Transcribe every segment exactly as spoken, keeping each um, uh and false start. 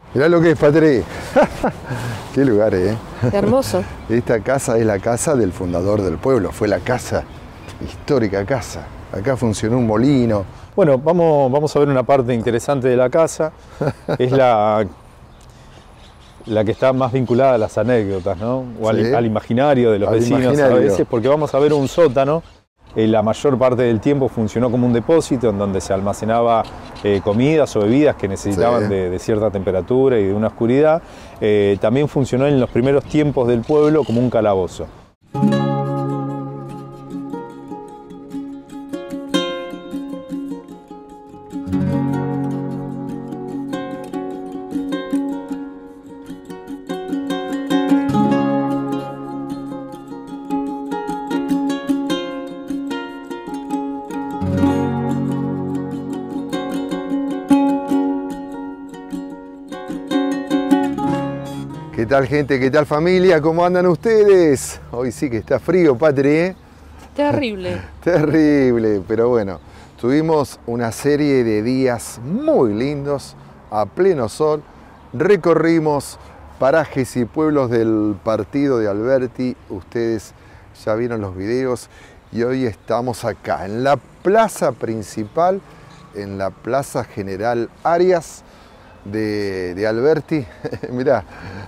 Mirá lo que es, Patri. Qué lugar, ¿eh? Qué hermoso. Esta casa es la casa del fundador del pueblo. Fue la casa, histórica casa. Acá funcionó un molino. Bueno, vamos, vamos a ver una parte interesante de la casa. Es la, la que está más vinculada a las anécdotas, ¿no? O al, Sí. al imaginario de los Al vecinos imaginario. a veces, porque vamos a ver un sótano. Eh, la mayor parte del tiempo funcionó como un depósito en donde se almacenaba eh, comidas o bebidas que necesitaban Sí. de, de cierta temperatura y de una oscuridad. Eh, también funcionó en los primeros tiempos del pueblo como un calabozo. ¿Qué tal, gente? ¿Qué tal, familia? ¿Cómo andan ustedes? Hoy sí que está frío, Patri, ¿eh? Terrible. Terrible, pero bueno, tuvimos una serie de días muy lindos, a pleno sol. Recorrimos parajes y pueblos del partido de Alberti. Ustedes ya vieron los videos y hoy estamos acá, en la plaza principal, en la Plaza General Arias de, de Alberti. Mirá,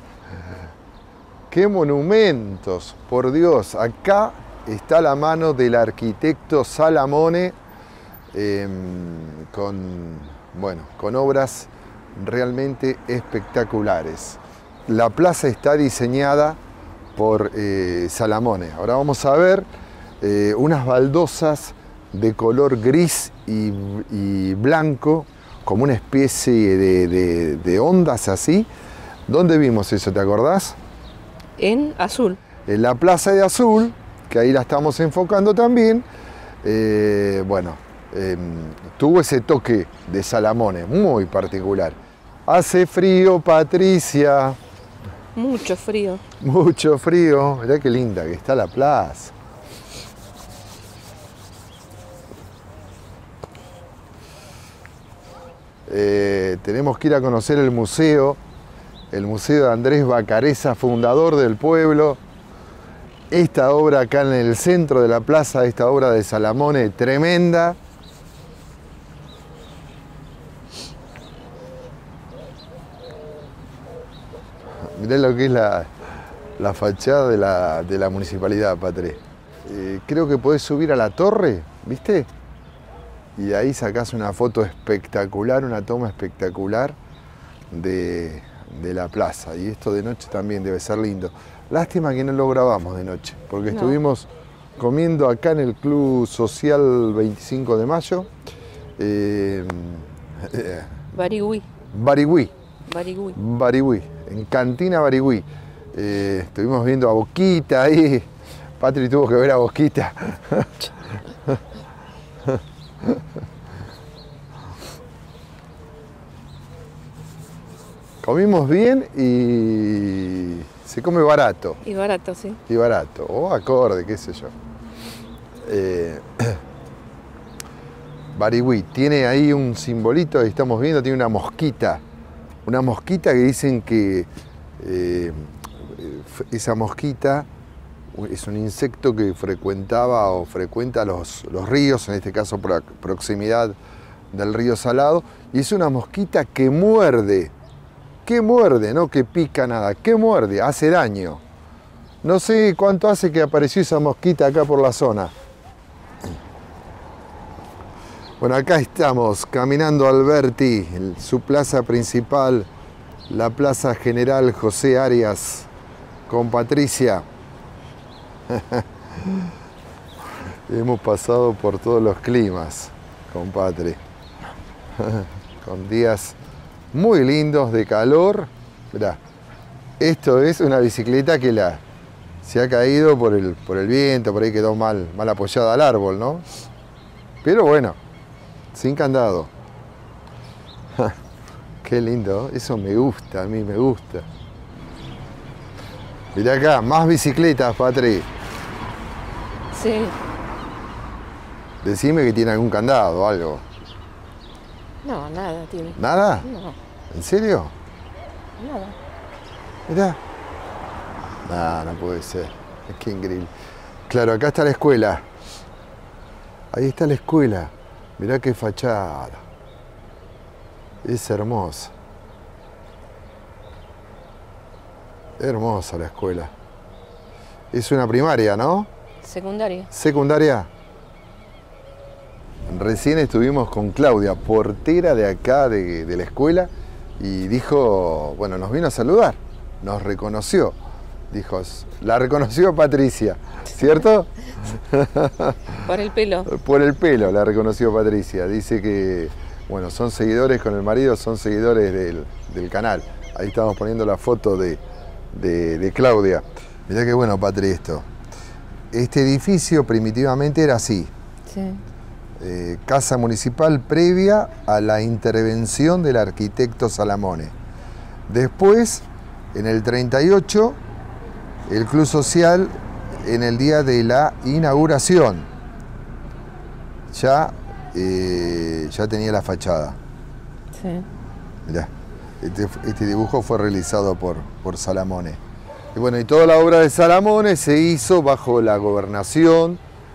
qué monumentos, por Dios. Acá está la mano del arquitecto Salamone eh, con, bueno, con obras realmente espectaculares. La plaza está diseñada por eh, Salamone. Ahora vamos a ver eh, unas baldosas de color gris y, y blanco, como una especie de, de, de ondas así. ¿Dónde vimos eso? ¿Te acordás? En azul. En la Plaza de Azul, que ahí la estamos enfocando también. Eh, bueno, eh, tuvo ese toque de Salamone muy particular. Hace frío, Patricia. Mucho frío. Mucho frío. Mirá qué linda que está la plaza. Eh, tenemos que ir a conocer el museo, el museo de Andrés Bacareza, fundador del pueblo. Esta obra acá en el centro de la plaza, esta obra de Salamone, tremenda. Mirá lo que es la, la fachada de la, de la municipalidad, Patri. Eh, creo que podés subir a la torre, ¿viste? Y ahí sacás una foto espectacular, una toma espectacular de, de la plaza. Y esto de noche también debe ser lindo. Lástima que no lo grabamos de noche, porque No. estuvimos comiendo acá en el Club Social veinticinco de mayo. Eh, eh, Barigüí. Barigüí. Barigüí. Barigüí, en Cantina Barigüí. Eh, estuvimos viendo a Boquita ahí. Patri tuvo que ver a Boquita. Comimos bien y se come barato. Y barato, sí. Y barato, o acorde, qué sé yo. Eh, Barigüí tiene ahí un simbolito, ahí estamos viendo, tiene una mosquita. Una mosquita que dicen que eh, esa mosquita es un insecto que frecuentaba o frecuenta los, los ríos, en este caso por proximidad del río Salado, y es una mosquita que muerde. ¿Qué muerde? No que pica nada, ¿qué muerde? Hace daño. No sé cuánto hace que apareció esa mosquita acá por la zona. Bueno, acá estamos caminando Alberti, en su plaza principal, la Plaza General José Arias, con Patricia. Hemos pasado por todos los climas, con Patri. Con días muy lindos de calor. Mirá, esto es una bicicleta que la, se ha caído por el, por el viento, por ahí quedó mal, mal apoyada al árbol, ¿no? Pero bueno, sin candado. Qué lindo, eso me gusta, a mí me gusta. Mirá acá, más bicicletas, Patri. Sí. Decime que tiene algún candado o algo. No, nada tiene. ¿Nada? No. ¿En serio? Nada. Mirá. No, no puede ser. Es que increíble. Claro, acá está la escuela. Ahí está la escuela. Mirá qué fachada. Es hermosa. Hermosa la escuela. Es una primaria, ¿no? Secundaria. Secundaria. Recién estuvimos con Claudia, portera de acá, de, de la escuela, y dijo, bueno, nos vino a saludar, nos reconoció. Dijo, la reconoció Patricia, ¿cierto? Por el pelo. Por el pelo la reconoció Patricia. Dice que, bueno, son seguidores con el marido, son seguidores del, del canal. Ahí estamos poniendo la foto de, de, de Claudia. Mirá qué bueno, Patri, esto. Este edificio primitivamente era así. Sí. Eh, casa municipal previa a la intervención del arquitecto Salamone. Después, en el treinta y ocho, el Club Social, en el día de la inauguración, ya, eh, ya tenía la fachada. Sí. Mirá, este, este dibujo fue realizado por, por Salamone. Y bueno, y toda la obra de Salamone se hizo bajo la gobernación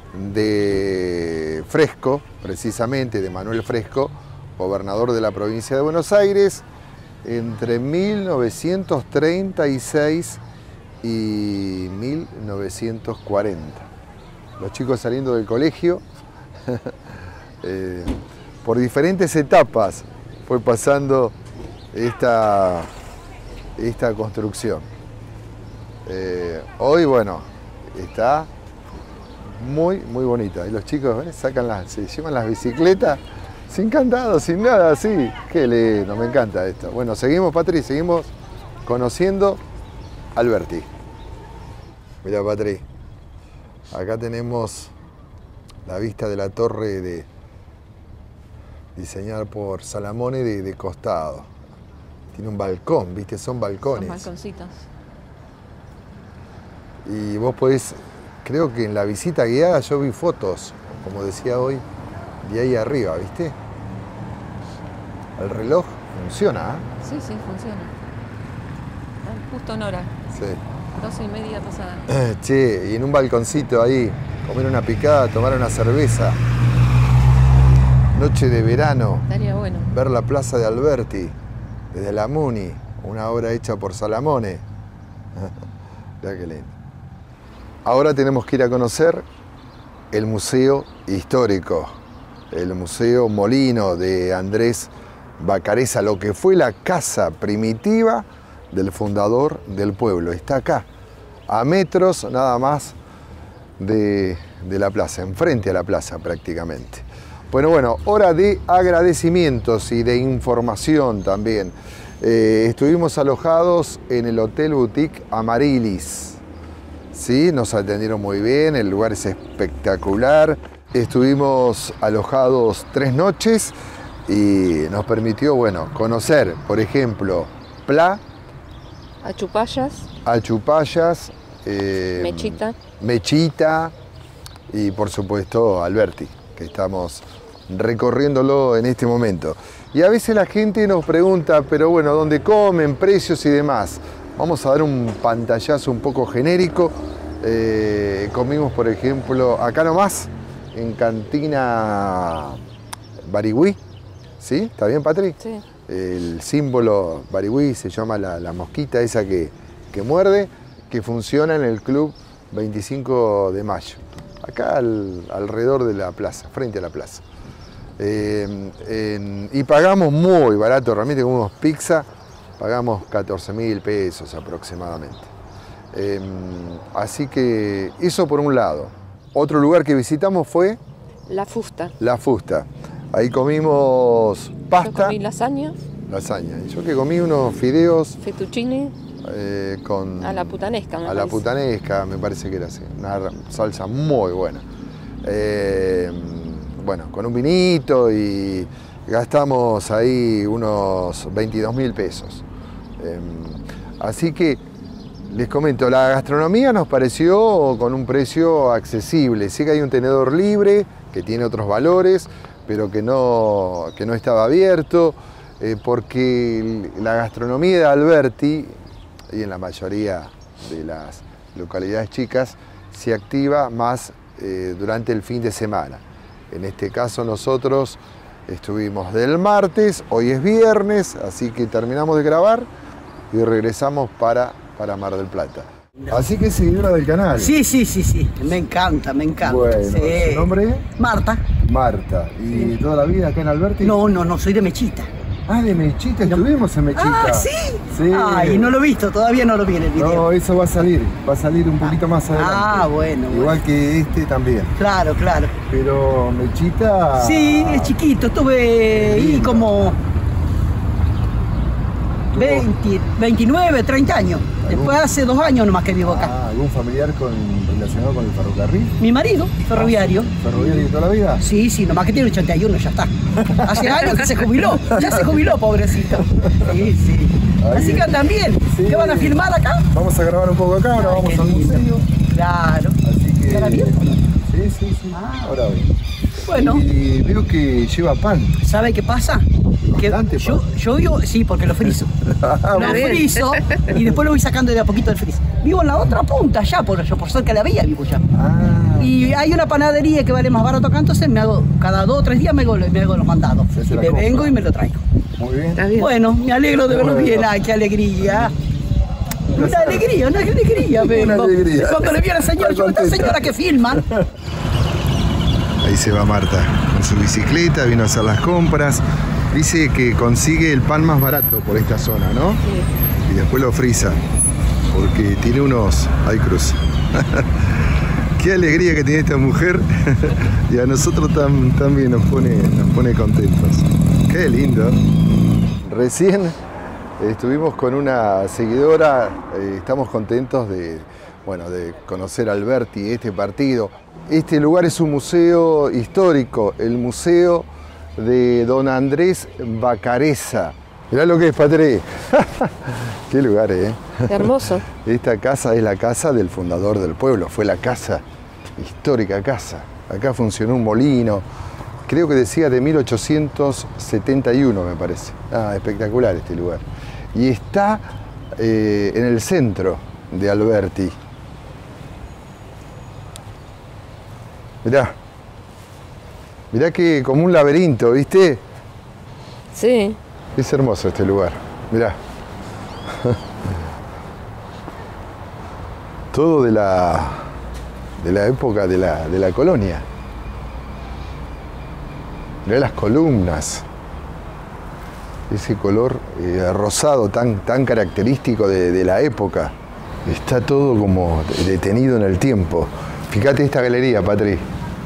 de Fresco, precisamente de Manuel Fresco, gobernador de la provincia de Buenos Aires, entre mil novecientos treinta y seis y mil novecientos cuarenta. Los chicos saliendo del colegio, eh, por diferentes etapas fue pasando esta, esta construcción. Eh, hoy, bueno, está muy, muy bonita. Y los chicos, ¿ves? Sacan las, se llevan las bicicletas sin candado, sin nada, así. Qué lindo, me encanta esto. Bueno, seguimos, Patri, seguimos conociendo Alberti. Mira, Patri, acá tenemos la vista de la torre de diseñada por Salamone de, de costado. Tiene un balcón, ¿viste? Son balcones. Son balconcitos. Y vos podés, creo que en la visita guiada yo vi fotos, como decía hoy, de ahí arriba, ¿viste? El reloj funciona, ¿eh? Sí, sí, funciona. Ah, justo en hora. Sí. Doce y media pasada. Che, y en un balconcito ahí, comer una picada, tomar una cerveza. Noche de verano. Estaría bueno. Ver la plaza de Alberti, desde la Muni, una obra hecha por Salamone. Mirá qué lindo. Ahora tenemos que ir a conocer el Museo Histórico, el Museo Molino de Andrés Vacarezza, lo que fue la casa primitiva del fundador del pueblo. Está acá, a metros nada más de, de la plaza, enfrente a la plaza prácticamente. Bueno, bueno, hora de agradecimientos y de información también. Eh, estuvimos alojados en el Hotel Boutique Amarilis. Sí, nos atendieron muy bien, el lugar es espectacular. Estuvimos alojados tres noches y nos permitió, bueno, conocer, por ejemplo, Pla, Achupallas, Achupallas, eh, Mechita. Mechita y por supuesto Alberti, que estamos recorriéndolo en este momento. Y a veces la gente nos pregunta, pero bueno, ¿dónde comen, precios y demás? Vamos a dar un pantallazo un poco genérico. Eh, comimos, por ejemplo, acá nomás, en Cantina Barigüí. ¿Sí? ¿Está bien, Patri? Sí. El símbolo Barigüí se llama la, la mosquita esa que, que muerde, que funciona en el Club veinticinco de mayo. Acá al, alrededor de la plaza, frente a la plaza. Eh, en, y pagamos muy barato, realmente comimos pizza. Pagamos catorce mil pesos aproximadamente. Eh, así que eso por un lado. Otro lugar que visitamos fue La Fusta. La Fusta. Ahí comimos pasta. Yo comí lasaña. Lasaña. Y yo que comí unos fideos Fettuccine. eh, con... A la putanesca, me A parece. la putanesca, me parece que era así. Una salsa muy buena. Eh, bueno, con un vinito y gastamos ahí unos veintidós mil pesos. Eh, así que les comento, la gastronomía nos pareció con un precio accesible. Sé que hay un tenedor libre que tiene otros valores, pero que no, que no estaba abierto. eh, porque la gastronomía de Alberti, y en la mayoría de las localidades chicas, se activa más eh, durante el fin de semana. En este caso nosotros estuvimos del martes, hoy es viernes, así que terminamos de grabar y regresamos para, para Mar del Plata. Así que es seguidora del canal. Sí, sí, sí, sí, me encanta, me encanta. Bueno, sí. ¿su nombre? Marta. Marta. ¿Y Sí. toda la vida acá en Alberti? No, no, no, soy de Mechita. Ah, de Mechita, estuvimos en Mechita. Ah, ¿sí? Sí. Ay, no lo he visto, todavía no lo vi en el video. No, eso va a salir, va a salir un poquito más adelante. Ah, bueno, Igual bueno. que este también. Claro, claro. Pero Mechita... Sí, es chiquito, estuve ahí Lindo. como veinte, veintinueve, treinta años. Después hace dos años nomás que vivo acá. Ah, ¿algún familiar con, relacionado con el ferrocarril? Mi marido, ferroviario. ¿Ferroviario de toda la vida? Sí, sí, nomás que tiene ochenta y uno, ya está. Hace años que se jubiló, ya se jubiló, pobrecito. Sí, sí. Ahí Así que es. andan bien. Sí. ¿Qué van a filmar acá? Vamos a grabar un poco acá, ahora Ay, vamos qué al lindo. museo. Claro. Así que... ¿Estará bien? Sí, sí, sí. Ah. Ahora voy. Bueno. Y veo que lleva pan. ¿Sabe qué pasa? Que Bastante yo, pan. yo vivo, sí, porque lo frizo. Ah, Lo bien. frizo y después lo voy sacando de a poquito del friso. Vivo en la otra punta, allá, por, yo por cerca de la vía vivo ya. Ah, Y hay una panadería que vale más barato acá, entonces me hago, cada dos o tres días me hago, me hago los mandados. Se hace Y la me compra. vengo y me lo traigo. muy bien. Está bien. Bueno, me alegro de verlo Bueno. bien. Ay, qué alegría. Una alegría, una alegría. vengo. alegría. Cuando le vi a la señora, Está yo, esta contenta. señora que filma. Ahí se va Marta con su bicicleta, vino a hacer las compras. Dice que consigue el pan más barato por esta zona, ¿no? Sí. Y después lo frisa, porque tiene unos... ¡Ay, cruz! Qué alegría que tiene esta mujer y a nosotros tam- también nos pone, nos pone contentos. ¡Qué lindo! Recién estuvimos con una seguidora, eh, estamos contentos de, bueno, de conocer Alberti, este partido. Este lugar es un museo histórico, el Museo de Don Andrés Bacareza. Mirá lo que es, Patré. Qué lugar, ¿eh? Qué hermoso. Esta casa es la casa del fundador del pueblo, fue la casa, histórica casa. Acá funcionó un molino, creo que decía de mil ochocientos setenta y uno, me parece. Ah, espectacular este lugar. Y está eh, en el centro de Alberti. Mirá, mirá que como un laberinto, ¿viste? Sí. Es hermoso este lugar, mirá. Todo de la, de la época de la, de la colonia. Mirá las columnas. Ese color eh, rosado tan, tan característico de, de la época. Está todo como detenido en el tiempo. Fíjate esta galería, Patri.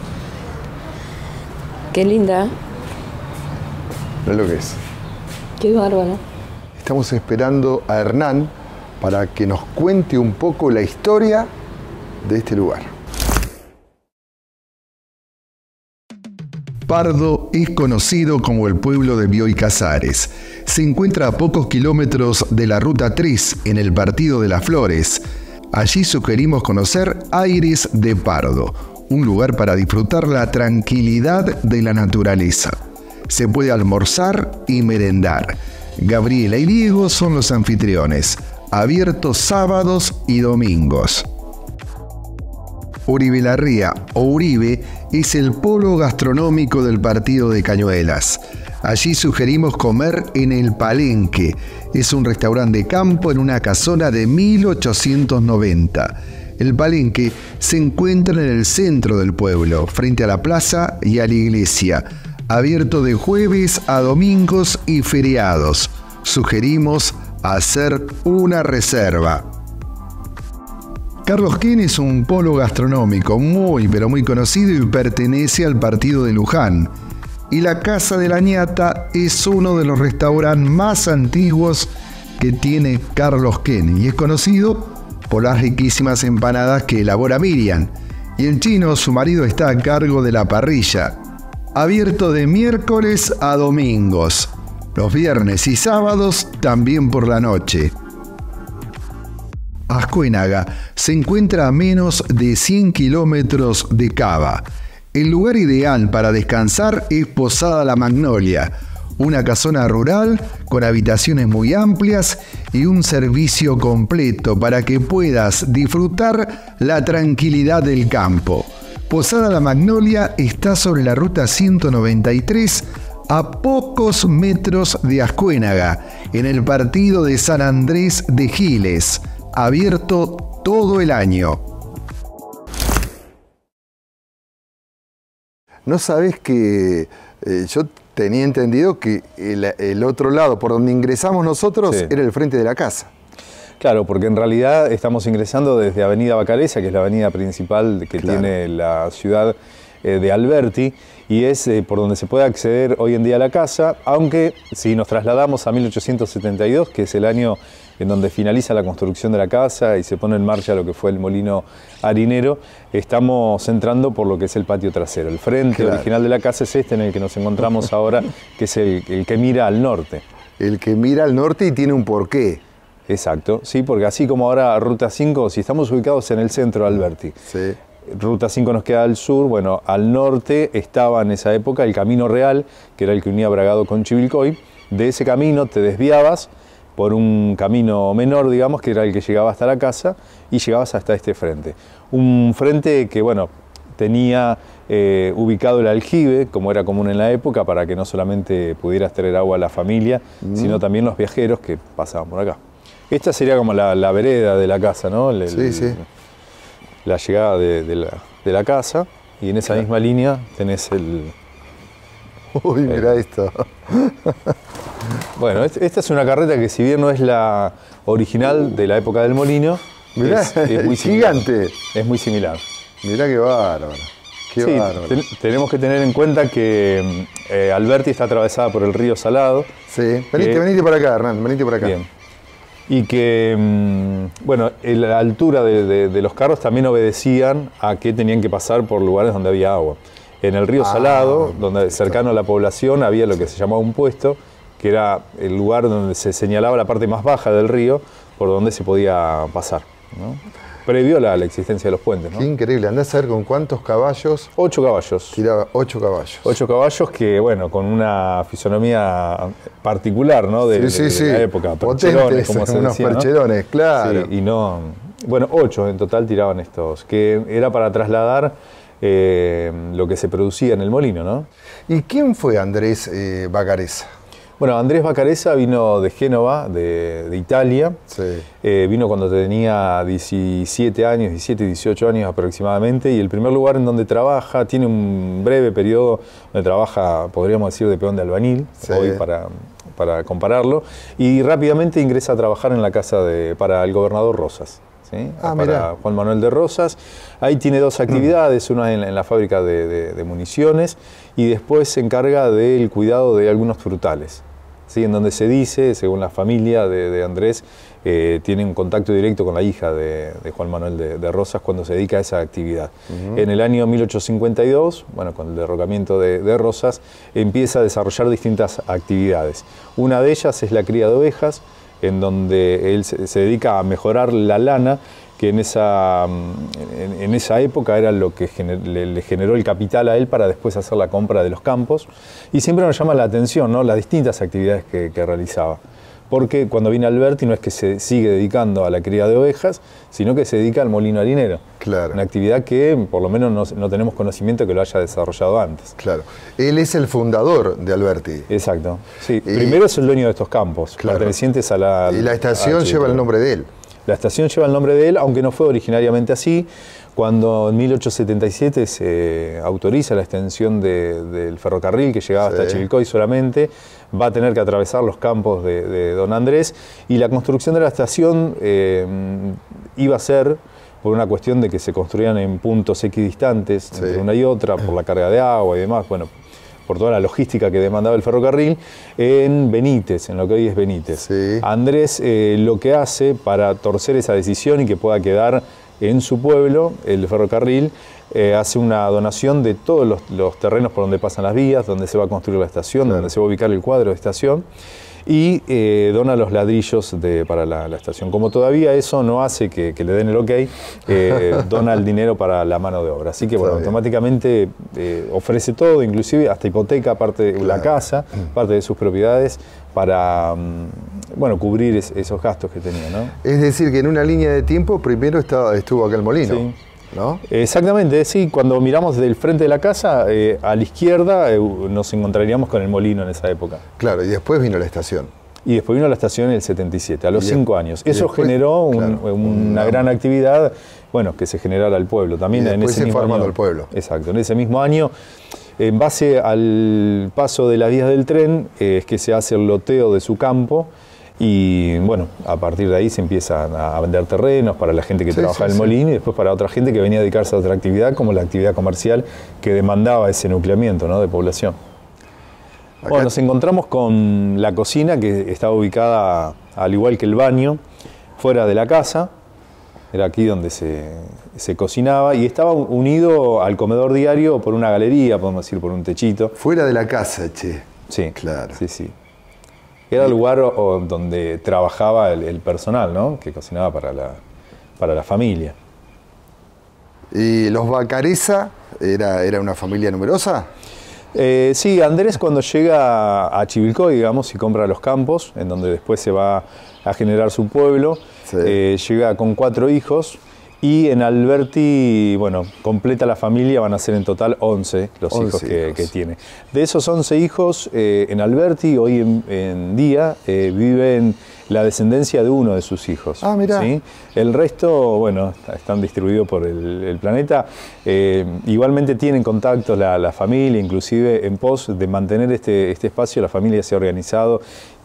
Qué linda. Mirá lo que es. Qué bárbaro. Estamos esperando a Hernán para que nos cuente un poco la historia de este lugar. Pardo es conocido como el pueblo de Bioy Casares. Se encuentra a pocos kilómetros de la Ruta tres, en el Partido de las Flores. Allí sugerimos conocer Aires de Pardo, un lugar para disfrutar la tranquilidad de la naturaleza. Se puede almorzar y merendar. Gabriela y Diego son los anfitriones, abiertos sábados y domingos. Uribe Larría, o Uribe, es el polo gastronómico del partido de Cañuelas. Allí sugerimos comer en El Palenque. Es un restaurante de campo en una casona de mil ochocientos noventa. El Palenque se encuentra en el centro del pueblo, frente a la plaza y a la iglesia. Abierto de jueves a domingos y feriados. Sugerimos hacer una reserva. Carlos Quén es un polo gastronómico muy pero muy conocido y pertenece al partido de Luján. Y la Casa de la Ñata es uno de los restaurantes más antiguos que tiene Carlos Quén y es conocido por las riquísimas empanadas que elabora Miriam. Y el chino, su marido, está a cargo de la parrilla. Abierto de miércoles a domingos. Los viernes y sábados también por la noche. Ascuénaga se encuentra a menos de cien kilómetros de Cava. El lugar ideal para descansar es Posada La Magnolia, Una casona rural con habitaciones muy amplias y un servicio completo para que puedas disfrutar la tranquilidad del campo. Posada La Magnolia está sobre la ruta ciento noventa y tres, a pocos metros de Ascuénaga, en el partido de San Andrés de Giles, abierto todo el año. No sabés que eh, yo tenía entendido que el, el otro lado, por donde ingresamos nosotros, sí, era el frente de la casa. Claro, porque en realidad estamos ingresando desde Avenida Bacareza, que es la avenida principal que claro. tiene la ciudad eh, de Alberti, y es eh, por donde se puede acceder hoy en día a la casa, aunque si nos trasladamos a mil ochocientos setenta y dos, que es el año en donde finaliza la construcción de la casa y se pone en marcha lo que fue el molino harinero, estamos entrando por lo que es el patio trasero. El frente claro. original de la casa es este en el que nos encontramos ahora, que es el, el que mira al norte. El que mira al norte y tiene un porqué. Exacto, sí, porque así como ahora Ruta cinco, si estamos ubicados en el centro de Alberti, sí. Ruta cinco nos queda al sur, bueno, al norte estaba en esa época el Camino Real, que era el que unía Bragado con Chivilcoy. De ese camino te desviabas por un camino menor, digamos, que era el que llegaba hasta la casa, y llegabas hasta este frente. Un frente que, bueno, tenía eh, ubicado el aljibe, como era común en la época, para que no solamente pudieras traer agua a la familia, mm. sino también los viajeros que pasaban por acá. Esta sería como la, la vereda de la casa, ¿no? El, sí, sí. La llegada de, de, la, de la casa, y en esa claro. misma línea tenés el... Uy, mirá esto. Bueno, esta es una carreta que, si bien no es la original de la época del molino, mirá, es, es muy gigante. Similar. Es muy similar. Mirá qué bárbaro. Qué sí, bárbaro. Ten, tenemos que tener en cuenta que eh, Alberti está atravesada por el río Salado. Sí, venite, que, venite por acá, Hernán, venite por acá. Bien. Y que, bueno, la altura de, de, de los carros también obedecían a que tenían que pasar por lugares donde había agua. En el río ah, Salado, donde cercano a la población, había lo que se llamaba un puesto, que era el lugar donde se señalaba la parte más baja del río, por donde se podía pasar, ¿no? Previo a la, la existencia de los puentes, ¿no? Qué increíble, andás a ver con cuántos caballos. Ocho caballos. Tiraba ocho caballos. Ocho caballos que, bueno, con una fisonomía particular, ¿no? De, sí, sí, de, sí. de la época. Potentes, como se unos decía, percherones, ¿no? Claro. Sí, y no, bueno, ocho en total tiraban estos, que era para trasladar eh, lo que se producía en el molino, ¿no? ¿Y quién fue Andrés eh, Bacareza? Bueno, Andrés Bacareza vino de Génova, de, de Italia. Sí. Eh, vino cuando tenía diecisiete años, diecisiete, dieciocho años aproximadamente, y el primer lugar en donde trabaja, tiene un breve periodo donde trabaja, podríamos decir, de peón de albañil, sí. hoy para, para compararlo, y rápidamente ingresa a trabajar en la casa de, para el gobernador Rosas. ¿Sí? Ah, para mirá. Juan Manuel de Rosas. Ahí tiene dos actividades, una en, en la fábrica de, de, de municiones, y después se encarga del cuidado de algunos frutales, ¿sí? En donde se dice, según la familia de, de Andrés, eh, tiene un contacto directo con la hija de, de Juan Manuel de, de Rosas cuando se dedica a esa actividad. Uh-huh. En el año mil ochocientos cincuenta y dos, bueno, con el derrocamiento de, de Rosas, empieza a desarrollar distintas actividades. Una de ellas es la cría de ovejas, en donde él se, se dedica a mejorar la lana, que en esa, en, en esa época era lo que gener, le, le generó el capital a él para después hacer la compra de los campos. Y siempre nos llama la atención, ¿no?, las distintas actividades que, que realizaba. Porque cuando viene Alberti no es que se sigue dedicando a la cría de ovejas, sino que se dedica al molino harinero. Claro. Una actividad que por lo menos no, no tenemos conocimiento que lo haya desarrollado antes. Claro. Él es el fundador de Alberti. Exacto. Sí. Y, primero es el dueño de estos campos, claro, pertenecientes a la... Y la estación lleva el nombre de él. La estación lleva el nombre de él, aunque no fue originariamente así. Cuando en mil ochocientos setenta y siete se autoriza la extensión de, del ferrocarril que llegaba sí. hasta Chivilcoy solamente, va a tener que atravesar los campos de, de Don Andrés, y la construcción de la estación eh, iba a ser por una cuestión de que se construían en puntos equidistantes sí. entre una y otra, por la carga de agua y demás, bueno, por toda la logística que demandaba el ferrocarril, en Benítez, en lo que hoy es Benítez. Sí. Andrés eh, lo que hace para torcer esa decisión y que pueda quedar en su pueblo, el ferrocarril, eh, hace una donación de todos los, los terrenos por donde pasan las vías, donde se va a construir la estación, claro, donde se va a ubicar el cuadro de estación, y eh, dona los ladrillos de, para la, la estación. Como todavía eso no hace que, que le den el ok, eh, dona el dinero para la mano de obra. Así que bueno, automáticamente eh, ofrece todo, inclusive hasta hipoteca, parte de claro. la casa, parte de sus propiedades, para bueno, cubrir es, esos gastos que tenía, ¿no? Es decir, que en una línea de tiempo primero estaba, estuvo acá el molino. Sí. ¿No? Exactamente, sí, cuando miramos del frente de la casa, eh, a la izquierda eh, nos encontraríamos con el molino en esa época. Claro, y después vino la estación. Y después vino la estación en el setenta y siete, a los cinco años. Eso después, generó un, claro, una no. gran actividad, bueno, que se generara al pueblo. También y en después ese se mismo fue armando año, el pueblo. Exacto, en ese mismo año, en base al paso de las vías del tren, eh, es que se hace el loteo de su campo. Y bueno, a partir de ahí se empiezan a vender terrenos para la gente que sí, trabaja sí, en el sí. molino y después para otra gente que venía a dedicarse a otra actividad, como la actividad comercial que demandaba ese nucleamiento, ¿no?, de población. Acá. Bueno, nos encontramos con la cocina, que estaba ubicada, al igual que el baño, fuera de la casa. Era aquí donde se, se cocinaba y estaba unido al comedor diario por una galería, podemos decir, por un techito. Fuera de la casa, che. Sí, claro. Sí, sí. Era el lugar o, o donde trabajaba el, el personal, ¿no?, que cocinaba para la, para la familia. ¿Y los Bacareza era, era una familia numerosa? Eh, sí, Andrés cuando llega a Chivilcoy, digamos, y compra los campos, en donde después se va a generar su pueblo, sí. eh, llega con cuatro hijos. Y en Alberti, bueno, completa la familia, van a ser en total once los once hijos, que, hijos que tiene. De esos once hijos, eh, en Alberti, hoy en, en día, eh, viven la descendencia de uno de sus hijos. Ah, mirá. ¿Sí? El resto, bueno, están distribuidos por el, el planeta. Eh, igualmente tienen contactos la, la familia, inclusive en pos de mantener este, este espacio, la familia se ha organizado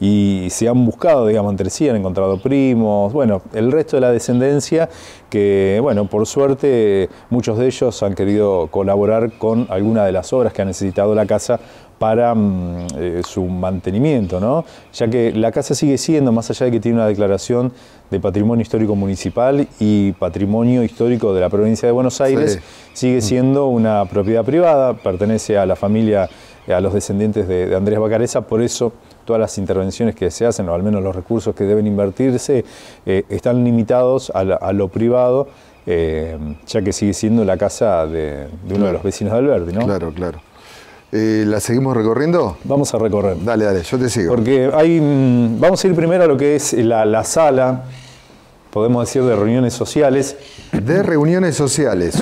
y se han buscado, digamos, entre sí, han encontrado primos, bueno, el resto de la descendencia que, bueno, por suerte muchos de ellos han querido colaborar con alguna de las obras que ha necesitado la casa para mm, eh, su mantenimiento, ¿no? Ya que la casa sigue siendo, más allá de que tiene una declaración de Patrimonio Histórico Municipal y Patrimonio Histórico de la Provincia de Buenos Aires, sí. sigue siendo una propiedad privada, pertenece a la familia, a los descendientes de, de Andrés Bacareza, por eso todas las intervenciones que se hacen, o al menos los recursos que deben invertirse, eh, están limitados a, la, a lo privado, eh, ya que sigue siendo la casa de, de uno claro. de los vecinos de Alberti, ¿no? Claro, claro. Eh, ¿La seguimos recorriendo? Vamos a recorrer. Dale, dale, yo te sigo. Porque hay, vamos a ir primero a lo que es la, la sala, podemos decir, de reuniones sociales. De reuniones sociales.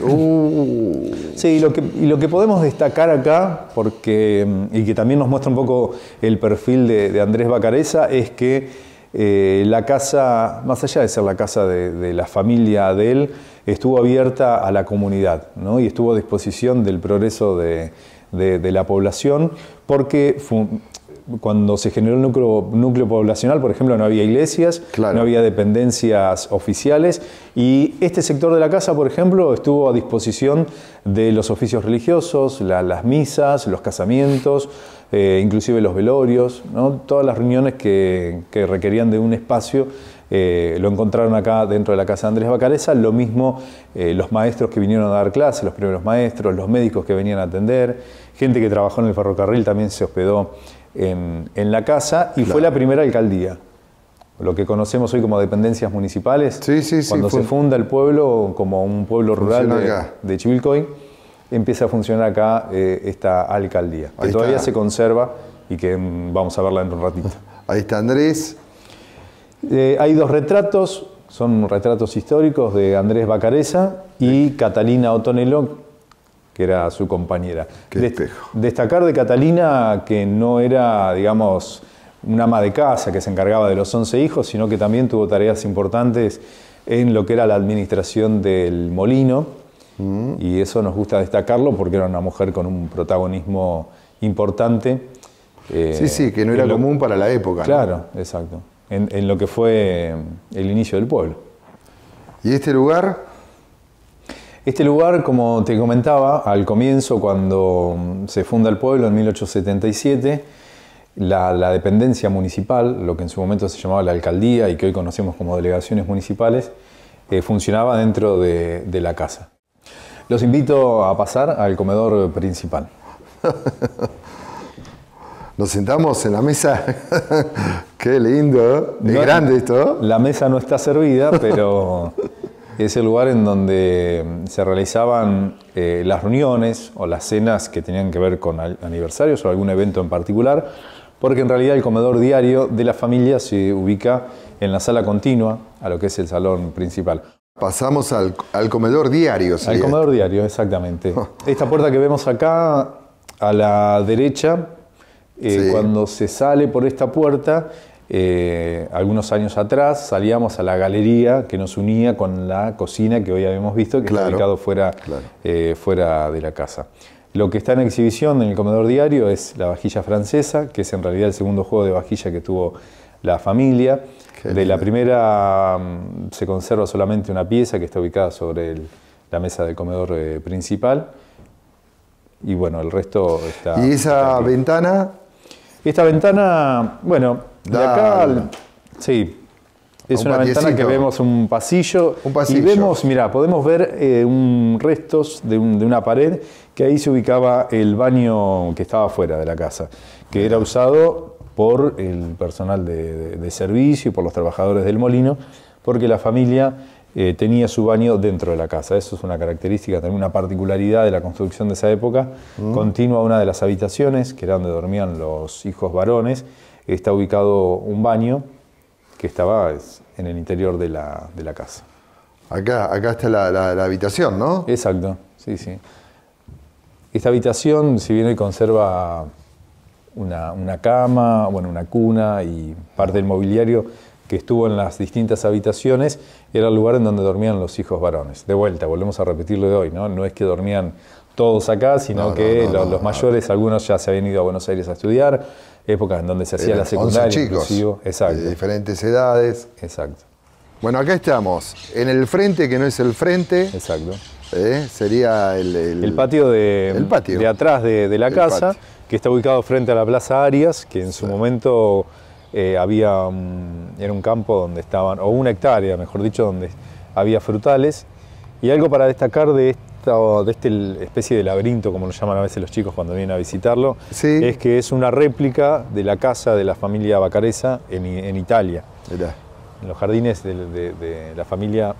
Uh. Sí, y lo, que, y lo que podemos destacar acá, porque, y que también nos muestra un poco el perfil de, de Andrés Bacareza, es que eh, la casa, más allá de ser la casa de, de la familia de él, estuvo abierta a la comunidad, ¿no? Y estuvo a disposición del progreso de, de, de la población, porque fue, cuando se generó el núcleo, núcleo poblacional, por ejemplo, no había iglesias, claro. no había dependencias oficiales, y este sector de la casa, por ejemplo, estuvo a disposición de los oficios religiosos, la, las misas, los casamientos, eh, inclusive los velorios, ¿no? Todas las reuniones que, que requerían de un espacio eh, lo encontraron acá dentro de la casa de Andrés Bacareza. Lo mismo eh, los maestros que vinieron a dar clases, los primeros maestros, los médicos que venían a atender, gente que trabajó en el ferrocarril también se hospedó En, en la casa, y claro. fue la primera alcaldía, lo que conocemos hoy como dependencias municipales. Sí, sí, sí, cuando fue... se funda el pueblo como un pueblo rural de, de Chivilcoy, empieza a funcionar acá eh, esta alcaldía, que Ahí todavía está. se conserva y que mm, vamos a verla en un ratito. Ahí está Andrés. Eh, hay dos retratos, son retratos históricos de Andrés Bacareza y sí. Catalina Otonello, que era su compañera. Qué espejo. Destacar de Catalina que no era, digamos, una ama de casa que se encargaba de los once hijos, sino que también tuvo tareas importantes en lo que era la administración del molino, mm. y eso nos gusta destacarlo porque era una mujer con un protagonismo importante. Eh, sí, sí, que no era lo, común para la época. Claro, ¿no? exacto, en, en lo que fue el inicio del pueblo. ¿Y este lugar? Este lugar, como te comentaba, al comienzo, cuando se funda el pueblo en mil ochocientos setenta y siete, la, la dependencia municipal, lo que en su momento se llamaba la alcaldía y que hoy conocemos como delegaciones municipales, eh, funcionaba dentro de, de la casa. Los invito a pasar al comedor principal. Nos sentamos en la mesa. Qué lindo. Es No, grande esto. La mesa no está servida, pero es el lugar en donde se realizaban eh, las reuniones o las cenas que tenían que ver con aniversarios o algún evento en particular, porque en realidad el comedor diario de la familia se ubica en la sala continua, a lo que es el salón principal. Pasamos al, al comedor diario. Al comedor diario, exactamente. Esta puerta que vemos acá, a la derecha, eh, Sí. cuando se sale por esta puerta, eh, algunos años atrás salíamos a la galería que nos unía con la cocina que hoy habíamos visto, que Claro, está ubicado fuera, claro. eh, fuera de la casa. Lo que está en exhibición en el comedor diario es la vajilla francesa, que es en realidad el segundo juego de vajilla que tuvo la familia. Qué De la lindo. primera mm, se conserva solamente una pieza que está ubicada sobre el- la mesa del comedor eh, principal. Y bueno, el resto está... Y está esa aquí. ventana, Esta ventana, bueno, de Da- acá, al- sí, es un una ventana que patiecito. vemos un pasillo, Un pasillo. y vemos, mira, podemos ver eh, un, restos de, un- de una pared que ahí se ubicaba el baño que estaba fuera de la casa, que era usado por el personal de, de- de servicio y por los trabajadores del molino, porque la familia eh, tenía su baño dentro de la casa. Eso es una característica, también una particularidad de la construcción de esa época. Continua una de las habitaciones, que era donde dormían los hijos varones, está ubicado un baño que estaba es, en el interior de la, de la casa. acá, acá está la, la- la habitación, ¿no? Exacto, sí, sí. Esta habitación, si bien hoy conserva una, una cama, bueno, una cuna y parte del mobiliario que estuvo en las distintas habitaciones, era el lugar en donde dormían los hijos varones. De vuelta, volvemos a repetirlo de hoy, ¿no? No es que dormían todos acá, sino No, que no, no, los, no, los no. mayores, algunos ya se habían ido a Buenos Aires a estudiar, épocas en donde se hacía Eran la secundaria, once chicos, inclusive. Exacto, de diferentes edades. exacto, Bueno, acá estamos, en el frente, que no es el frente, exacto. ¿eh? Sería el, el- El patio de, el patio. de atrás de, de la El casa, patio. que está ubicado frente a la Plaza Arias, que en su momento eh, había un, era un campo donde estaban, o una hectárea, mejor dicho, donde había frutales. Y algo para destacar de esta de este especie de laberinto, como lo llaman a veces los chicos cuando vienen a visitarlo, Sí. es que es una réplica de la casa de la familia Bacaresa en, I- en Italia. Mirá. En los jardines de, de- de la familia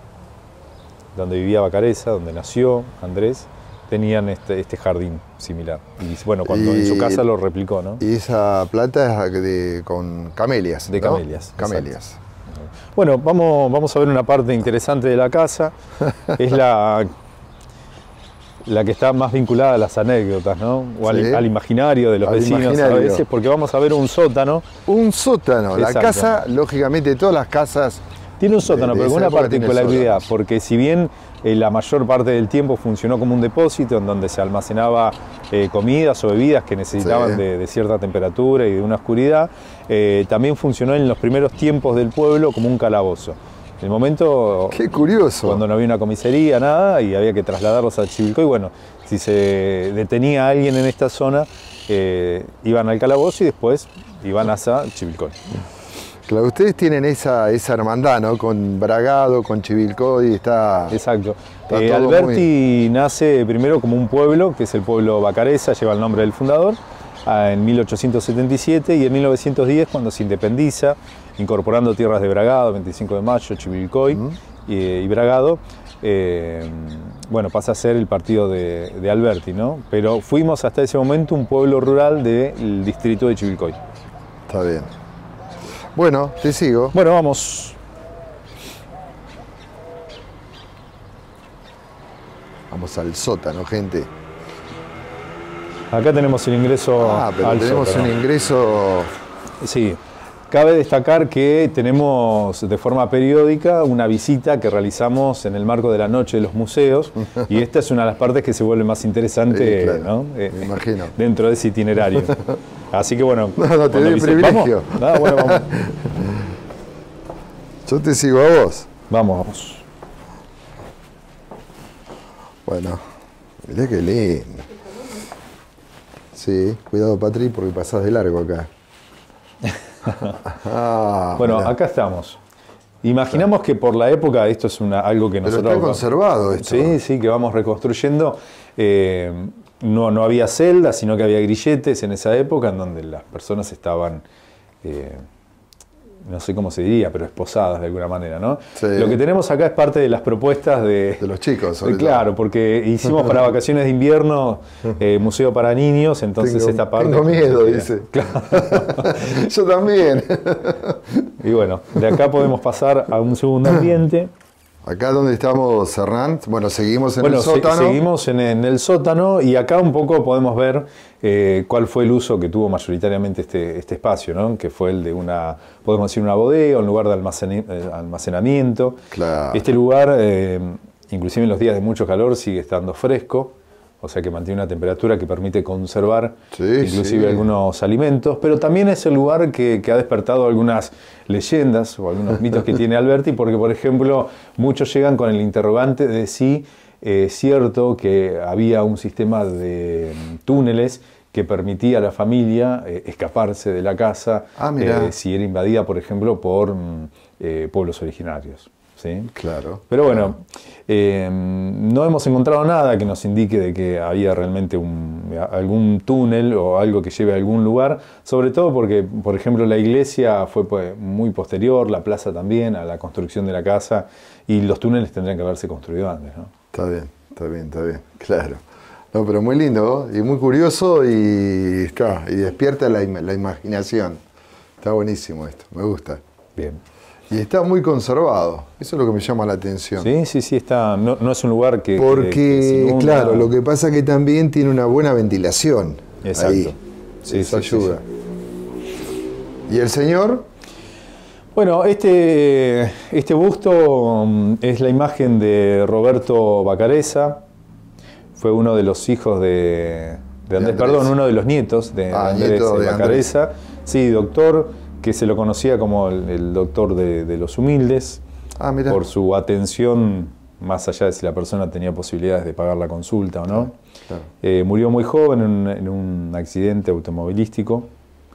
donde vivía Bacaresa, donde nació Andrés, tenían este, este jardín similar. Y bueno, cuando en su Y- casa lo replicó, ¿no? Y esa planta es de, con camelias. De ¿no? camelias, Camelias. Bueno, vamos, vamos a ver una parte interesante de la casa. Es la, la que está más vinculada a las anécdotas, ¿no? O al, Sí. al imaginario de los Al vecinos imaginario. a veces, porque vamos a ver un sótano. Un sótano. La Exacto. casa, lógicamente, todas las casas. Tiene un sótano, de pero con esa una época tiene particularidad, sótanos. porque si bien eh, la mayor parte del tiempo funcionó como un depósito en donde se almacenaba eh, comidas o bebidas que necesitaban Sí. de, de cierta temperatura y de una oscuridad, eh, también funcionó en los primeros tiempos del pueblo como un calabozo. En el momento Qué curioso. cuando no había una comisaría, nada, y había que trasladarlos a Chivilcoy, bueno, si se detenía a alguien en esta zona, eh, iban al calabozo y después iban hacia Chivilcoy. Claro, ustedes tienen esa, esa hermandad, ¿no? Con Bragado, con Chivilcoy, está. Exacto. Está Eh, todo Alberti nace primero como un pueblo, que es el pueblo Bacaresa, lleva el nombre del fundador, ah, en mil ochocientos setenta y siete, y en mil novecientos diez, cuando se independiza, incorporando tierras de Bragado, veinticinco de mayo, Chivilcoy y, y Bragado, eh, bueno, pasa a ser el partido de, de Alberti, ¿no? Pero fuimos hasta ese momento un pueblo rural del distrito de Chivilcoy. Está bien. Bueno, te sigo. Bueno, vamos. Vamos al sótano, gente. Acá tenemos el ingreso Ah, pero al tenemos sótano. un ingreso. Sí, cabe destacar que tenemos de forma periódica una visita que realizamos en el marco de la Noche de los Museos y esta es una de las partes que se vuelve más interesante, Sí, claro, ¿no? Eh, me imagino. dentro de ese itinerario. Así que bueno. No, no, te cuando doy visi- privilegio. ¿Vamos? Ah, bueno, vamos. Yo te sigo a vos. Vamos, vamos. Bueno, mirá qué lindo. Sí, cuidado, Patri, porque pasás de largo acá. Ah, Bueno, mirá. acá estamos. Imaginamos que por la época, esto es una, algo que Pero nosotros... está conservado esto. Sí, sí, que vamos reconstruyendo. Eh, no, no había celdas, sino que había grilletes en esa época en donde las personas estaban, eh, no sé cómo se diría, pero esposadas de alguna manera, ¿no? Sí. Lo que tenemos acá es parte de las propuestas de... De los chicos, sobre de, Claro, todo. porque hicimos para vacaciones de invierno eh, museo para niños, entonces Tengo, esta parte... tengo miedo, dice. Claro. Yo también. Y bueno, de acá podemos pasar a un segundo ambiente. Acá donde estamos, Hernán, bueno, seguimos en Bueno, el se- sótano. seguimos en, en el sótano y acá un poco podemos ver eh, cuál fue el uso que tuvo mayoritariamente este, este espacio, ¿no? Que fue el de una, podemos decir, una bodega, un lugar de almaceni- eh, almacenamiento. Claro. Este lugar, eh, inclusive en los días de mucho calor, sigue estando fresco, o sea que mantiene una temperatura que permite conservar Sí, inclusive sí. algunos alimentos, pero también es el lugar que, que ha despertado algunas leyendas o algunos mitos que tiene Alberti, porque por ejemplo muchos llegan con el interrogante de si es cierto que había un sistema de mm, túneles que permitía a la familia eh, escaparse de la casa Ah, mirá. eh, si era invadida, por ejemplo, por mm, eh, pueblos originarios. ¿Sí? Claro. Pero bueno, eh, no hemos encontrado nada que nos indique de que había realmente un, algún túnel o algo que lleve a algún lugar, sobre todo porque, por ejemplo, la iglesia fue pues, muy posterior, la plaza también, a la construcción de la casa, y los túneles tendrían que haberse construido antes, ¿no? Está bien, está bien, está bien, claro. No, pero muy lindo y muy curioso y, está, y despierta la, im- la imaginación. Está buenísimo esto, me gusta. Bien. Y está muy conservado, eso es lo que me llama la atención. Sí, sí, sí, está, no, no es un lugar que... Porque, que- que se inunda. claro, lo que pasa es que también tiene una buena ventilación. Exacto. Ahí. Sí, Eso sí, sí, ayuda. ¿Y el señor? Bueno, este, este busto mm, es la imagen de Roberto Bacareza, fue uno de los hijos de, de Andrés, Andrés. perdón, uno de los nietos de Ah, Andrés nieto de Bacareza, sí, doctor, que se lo conocía como el, el doctor de, de los humildes, Ah, mira. por su atención, más allá de si la persona tenía posibilidades de pagar la consulta o no. Claro. Eh, murió muy joven en un, en un accidente automovilístico.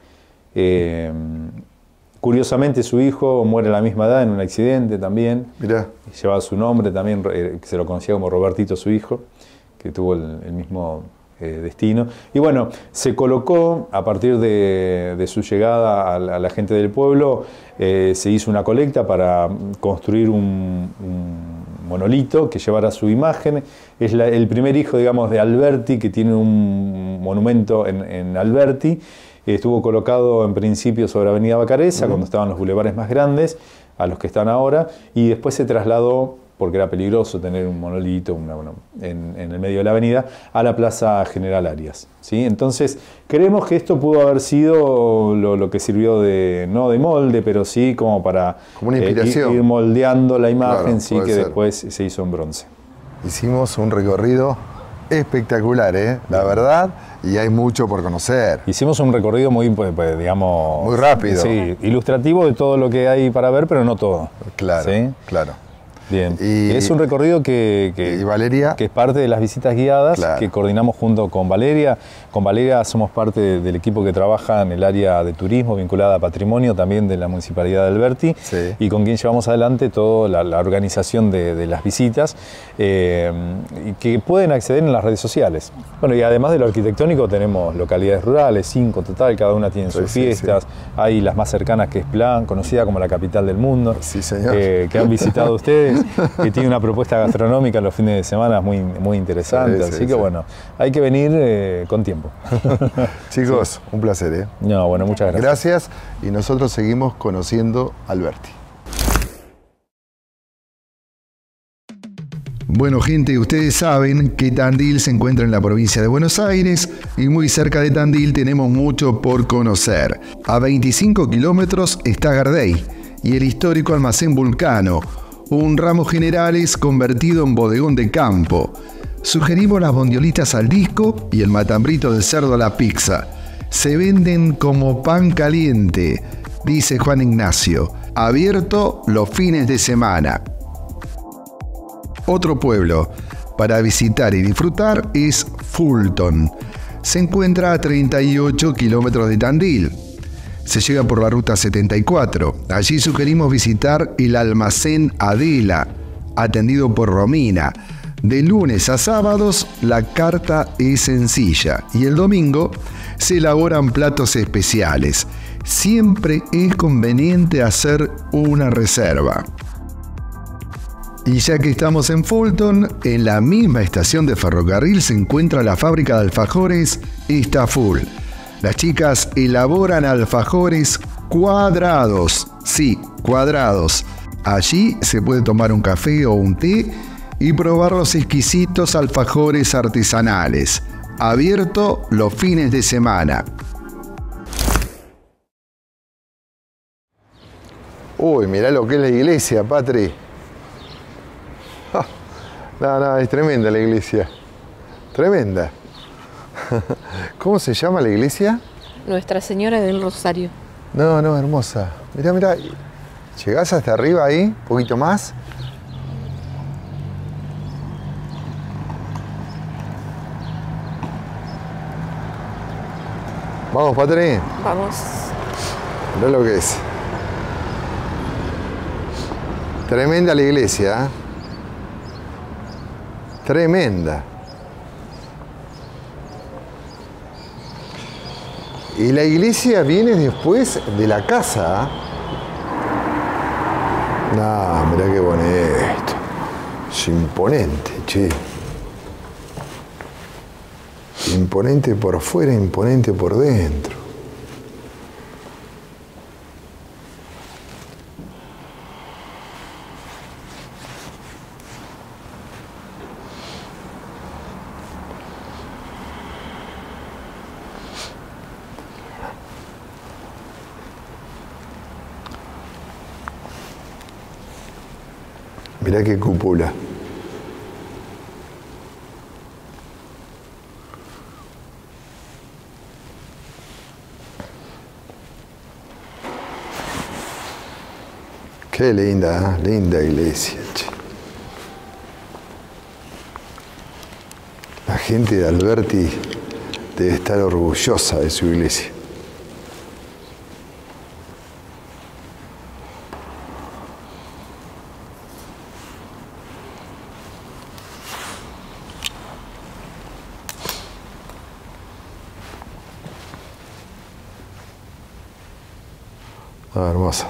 Eh, curiosamente su hijo muere a la misma edad en un accidente también. Mirá, Llevaba su nombre también, eh, se lo conocía como Robertito su hijo, que tuvo el, el mismo eh, destino. Y bueno, se colocó a partir de, de su llegada a la, a la gente del pueblo, eh, se hizo una colecta para construir un, un monolito que llevara su imagen. Es la- el primer hijo, digamos, de Alberti, que tiene un monumento en, en Alberti. Estuvo colocado en principio sobre Avenida Bacareza, cuando estaban los bulevares más grandes, a los que están ahora, y después se trasladó, porque era peligroso tener un monolito una, bueno, en, en el medio de la avenida, a la Plaza General Arias, ¿sí? Entonces, creemos que esto pudo haber sido lo, lo que sirvió de, no de molde, pero sí como para Como una eh, ir- inspiración. ir moldeando la imagen, Claro, sí, puede que ser. después se hizo en bronce. hicimos un recorrido espectacular, ¿eh? La verdad, y hay mucho por conocer. Hicimos un recorrido muy, pues, pues, digamos... Muy rápido. Sí, ilustrativo de todo lo que hay para ver, pero no todo. Claro, ¿Sí? claro. Bien. Y- es un recorrido que, que- ¿Y Valeria? que es parte de las visitas guiadas Claro. que coordinamos junto con Valeria. Con Valeria somos parte de- del equipo que trabaja en el área de turismo vinculada a patrimonio también de la Municipalidad de Alberti, Sí. y con quien llevamos adelante toda la, la organización de, de las visitas, eh, y que pueden acceder en las redes sociales. Bueno, y además de lo arquitectónico tenemos localidades rurales, cinco total, cada una tiene sus Sí, sí, fiestas. Hay las más cercanas, que es Plan, conocida como la capital del mundo, Sí, señor. eh, que han visitado ustedes, que tiene una propuesta gastronómica los fines de semana muy, muy interesante. Sí, sí, así que sí. bueno, hay que venir eh, con tiempo. Chicos, un placer, ¿eh? No, bueno, muchas gracias. Gracias, y nosotros seguimos conociendo Alberti. Bueno, gente, ustedes saben que Tandil se encuentra en la provincia de Buenos Aires y muy cerca de Tandil tenemos mucho por conocer. A veinticinco kilómetros está Gardey y el histórico almacén Vulcano, un Ramos Generales convertido en bodegón de campo. Sugerimos las bondiolitas al disco y el matambrito de cerdo a la pizza. Se venden como pan caliente, dice Juan Ignacio. Abierto los fines de semana. Otro pueblo para visitar y disfrutar es Fulton. Se encuentra a treinta y ocho kilómetros de Tandil. Se llega por la ruta setenta y cuatro. Allí sugerimos visitar el almacén Adela, atendido por Romina. De lunes a sábados la carta es sencilla y el domingo se elaboran platos especiales. Siempre es conveniente hacer una reserva. Y ya que estamos en Fulton, en la misma estación de ferrocarril se encuentra la fábrica de alfajores Estaful. Las chicas elaboran alfajores cuadrados, sí, cuadrados. Allí se puede tomar un café o un té y probar los exquisitos alfajores artesanales. Abierto los fines de semana. Uy, mirá lo que es la iglesia, Patri. Ah, no, no, es tremenda la iglesia. Tremenda. ¿Cómo se llama la iglesia? Nuestra Señora del Rosario. No, no, hermosa. Mirá, mirá. Llegás hasta arriba ahí, un poquito más. Vamos, Patri. Vamos. Mirá lo que es. Tremenda la iglesia, ¿eh? Tremenda. Y la iglesia viene después de la casa. ¿Eh? No, mirá qué bonito. Es imponente, che. Imponente por fuera, imponente por dentro. Mirá qué cúpula. Qué linda, ¿eh? Linda iglesia, che. La gente de Alberti debe estar orgullosa de su iglesia. Ah, hermosa.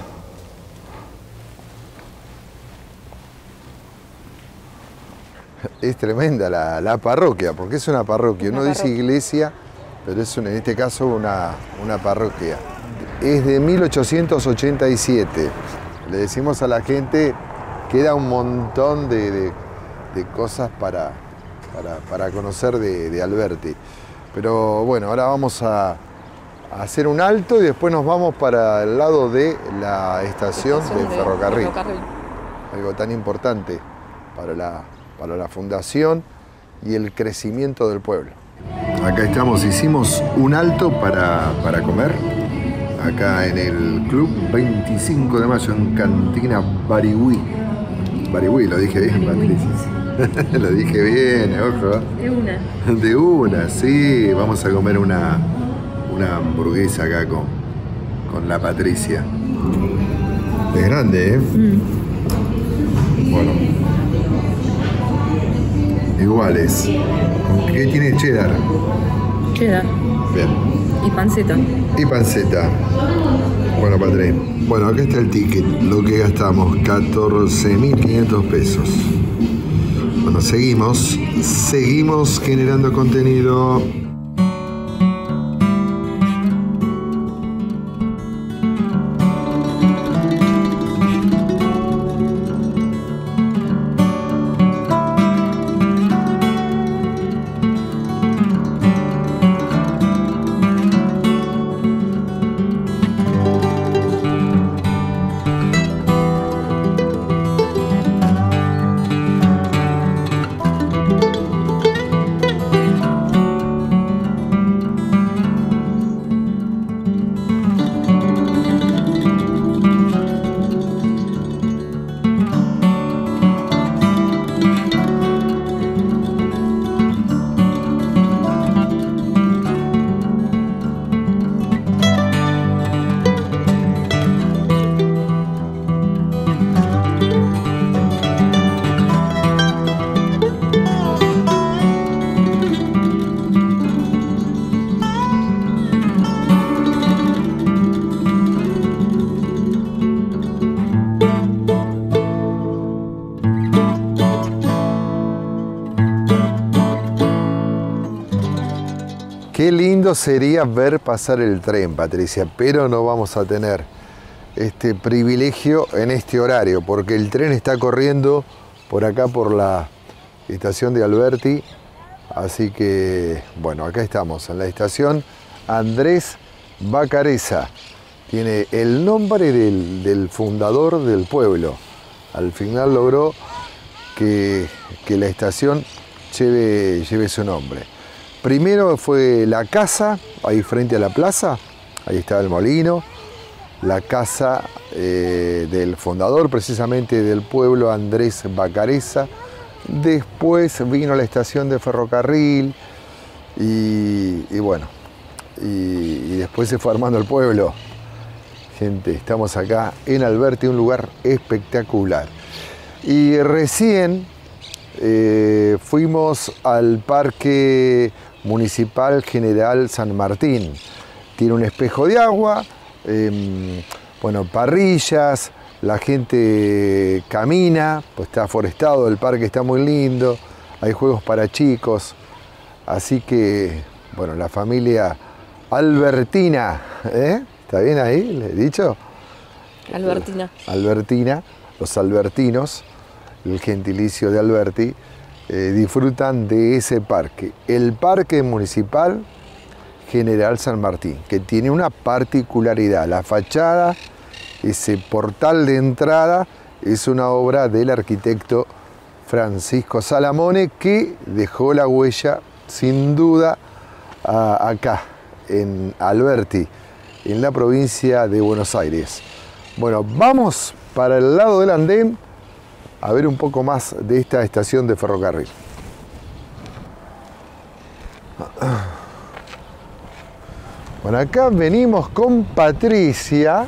Es tremenda la, la parroquia, porque es una parroquia. Uno dice iglesia, pero es una, en este caso una, una parroquia. Es de mil ochocientos ochenta y siete. Le decimos a la gente que queda un montón de, de, de cosas para, para, para conocer de, de Alberti. Pero bueno, ahora vamos a, a hacer un alto y después nos vamos para el lado de la estación, estación del de ferrocarril. ferrocarril. Algo tan importante para la, para la fundación y el crecimiento del pueblo. Acá estamos, hicimos un alto para, para comer. Acá en el Club veinticinco de mayo en Cantina Barigüí. Barigüí, lo dije bien, Patricia. Lo dije bien, ojo. De una. De una, sí. Vamos a comer una, una hamburguesa acá con, con la Patricia. Es grande, ¿eh? Mm. Bueno. Iguales. ¿Qué tiene cheddar? Cheddar. Bien. Y panceta. Y panceta. Bueno, Patri. Bueno, acá está el ticket. Lo que gastamos, catorce mil quinientos pesos. Bueno, seguimos. Seguimos generando contenido. lindo sería ver pasar el tren, Patricia, pero no vamos a tener este privilegio en este horario, porque el tren está corriendo por acá, por la estación de Alberti. Así que, bueno, acá estamos, en la estación Andrés Vacarezza. Tiene el nombre del, del fundador del pueblo. Al final logró que, que la estación lleve, lleve su nombre. Primero fue la casa, ahí frente a la plaza, ahí estaba el molino, la casa eh, del fundador precisamente del pueblo, Andrés Vacarezza. Después vino la estación de ferrocarril y, y bueno, y, y después se fue armando el pueblo. Gente, estamos acá en Alberti, un lugar espectacular. Y recién eh, fuimos al Parque Municipal General San Martín. Tiene un espejo de agua, eh, bueno, parrillas, la gente camina, pues está forestado, el parque está muy lindo, hay juegos para chicos, así que, bueno, la familia albertina, ¿eh? ¿Está bien ahí, le he dicho? Albertina. Albertina, los albertinos, el gentilicio de Alberti, eh, disfrutan de ese parque, el Parque Municipal General San Martín, que tiene una particularidad, la fachada, ese portal de entrada, es una obra del arquitecto Francisco Salamone, que dejó la huella, sin duda, a, acá, en Alberti, en la provincia de Buenos Aires. Bueno, vamos para el lado del andén a ver un poco más de esta estación de ferrocarril. Bueno, acá venimos con Patricia.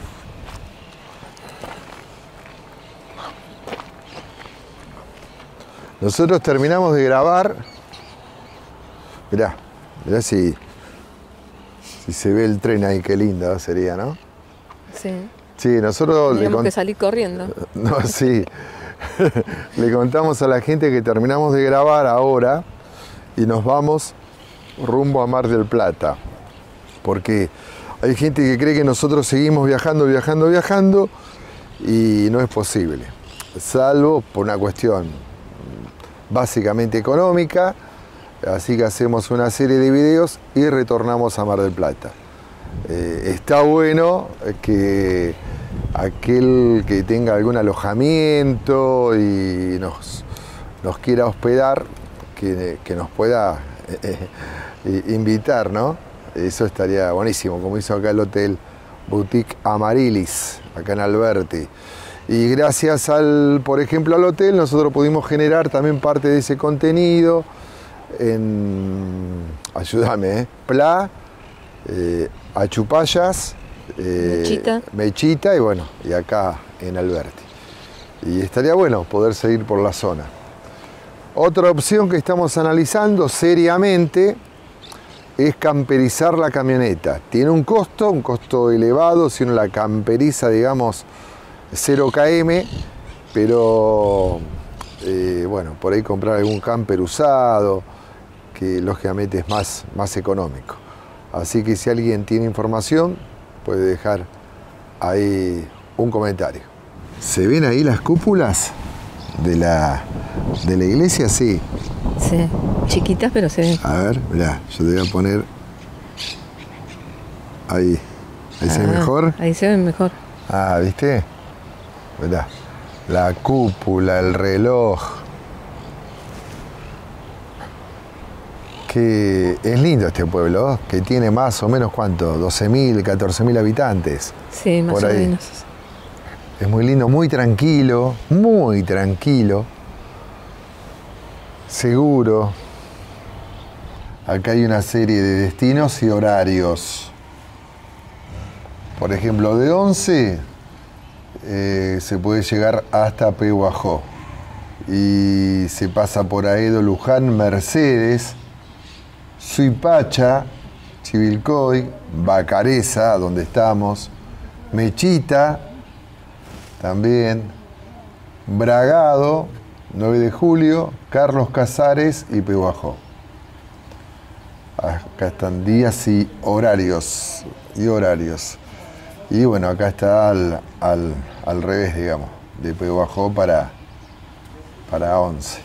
Nosotros terminamos de grabar. Mirá, mirá si, si se ve el tren ahí, qué lindo sería, ¿no? Sí. Sí, nosotros... Tenemos que salir corriendo. No, sí. Le contamos a la gente que terminamos de grabar ahora y nos vamos rumbo a Mar del Plata. Porque hay gente que cree que nosotros seguimos viajando, viajando, viajando y no es posible. Salvo por una cuestión básicamente económica, así que hacemos una serie de videos y retornamos a Mar del Plata. Eh, está bueno que aquel que tenga algún alojamiento y nos, nos quiera hospedar, que, que nos pueda eh, eh, invitar, ¿no? Eso estaría buenísimo, como hizo acá el Hotel Boutique Amarilis, acá en Alberti. Y gracias al, por ejemplo, al hotel, nosotros pudimos generar también parte de ese contenido en, ayúdame, ¿eh? Pla, eh, Achupayas, eh, Mechita. Mechita y bueno, y acá en Alberti. Y estaría bueno poder seguir por la zona. Otra opción que estamos analizando seriamente es camperizar la camioneta. Tiene un costo, un costo elevado, si uno la camperiza, digamos, cero kilómetros, pero eh, bueno, por ahí comprar algún camper usado, que lógicamente es más, más económico. Así que si alguien tiene información, puede dejar ahí un comentario. ¿Se ven ahí las cúpulas de la, de la iglesia? Sí. Sí, chiquitas pero se ven. A ver, mirá, yo te voy a poner ahí. ¿Ahí se ve mejor? Ahí se ven mejor. Ah, ¿viste? Mirá, la cúpula, el reloj. Que es lindo este pueblo, que tiene más o menos, ¿cuánto? doce mil, catorce mil habitantes. Sí, más por o ahí. menos. Es muy lindo, muy tranquilo, muy tranquilo. Seguro. Acá hay una serie de destinos y horarios. Por ejemplo, de once eh, se puede llegar hasta Pehuajó. Y se pasa por Aedo, Luján, Mercedes, Suipacha, Chivilcoy, Vacarezza, donde estamos, Mechita, también, Bragado, nueve de julio, Carlos Casares y Pehuajó. Acá están días y horarios. Y horarios. Y bueno, acá está al, al, al revés, digamos. Después bajó para, para once.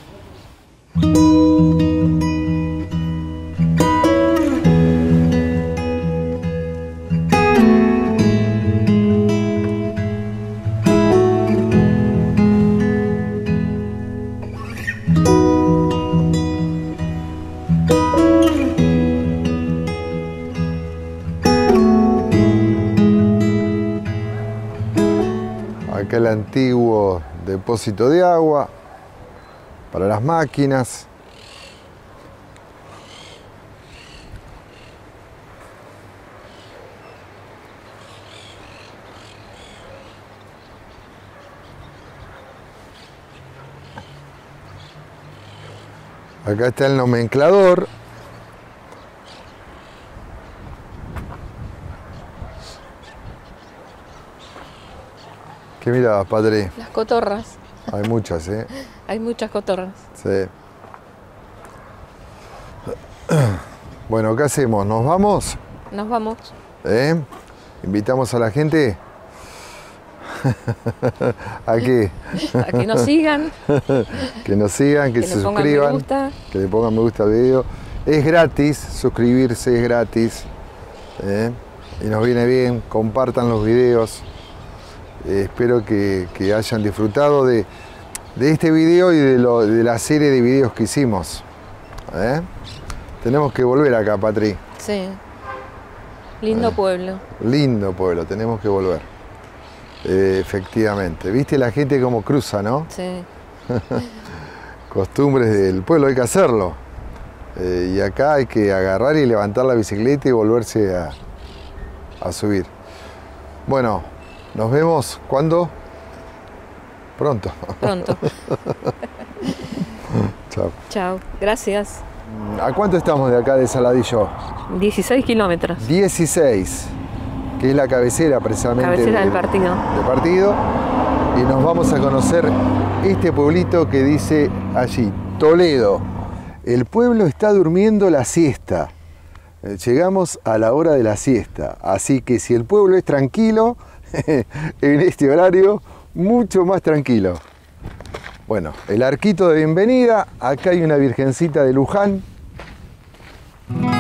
Acá el antiguo depósito de agua para las máquinas. Acá está el nomenclador. ¿Qué mirabas, padre? Las cotorras. Hay muchas, ¿eh? Hay muchas cotorras. Sí. Bueno, ¿qué hacemos? ¿Nos vamos? Nos vamos. ¿Eh? ¿Invitamos a la gente? ¿A qué? A que nos sigan. Que nos sigan, que, Que se le pongan me suscriban, gusta. que le pongan me gusta al video. Es gratis, suscribirse es gratis. ¿Eh? Y nos viene bien, compartan los videos. Eh, espero que, que hayan disfrutado de, de este video y de, lo, de la serie de videos que hicimos. ¿Eh? Tenemos que volver acá, Patri. Sí. Lindo Eh. pueblo. Lindo pueblo, tenemos que volver. Eh, efectivamente. ¿Viste la gente cómo cruza, no? Sí. Costumbres del pueblo, hay que hacerlo. Eh, y acá hay que agarrar y levantar la bicicleta y volverse a, a subir. Bueno, nos vemos cuando pronto. Pronto. Chao. Chao. Gracias. ¿A cuánto estamos de acá de Saladillo? dieciséis kilómetros. dieciséis, que es la cabecera precisamente Cabecera del partido. del partido. Y nos vamos a conocer este pueblito que dice allí, Toledo. El pueblo está durmiendo la siesta. Eh, Llegamos a la hora de la siesta. Así que si el pueblo es tranquilo, en este horario, mucho más tranquilo. Bueno, el arquito de bienvenida. Acá hay una virgencita de Luján.